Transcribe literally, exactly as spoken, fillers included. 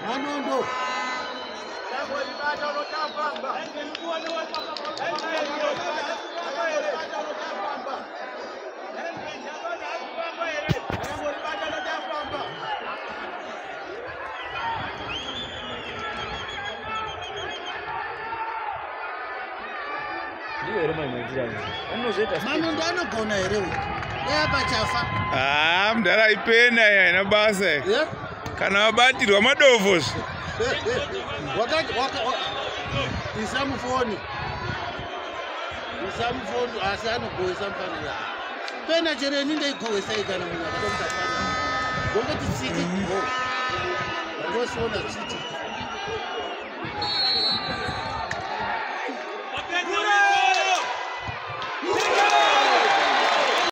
Manondo. Manondo anogona here uyu. Yapachafa. Ah, mdara ipenda ya ina basa. Yeah? Kana wabatirwa madovos. Wakati waka isamufoni. Isamufoni asano goisa mfana ya. Pena chere ninde goisa igana munyaka domtafana. Ngombe titsiki go. Ngosona chiti.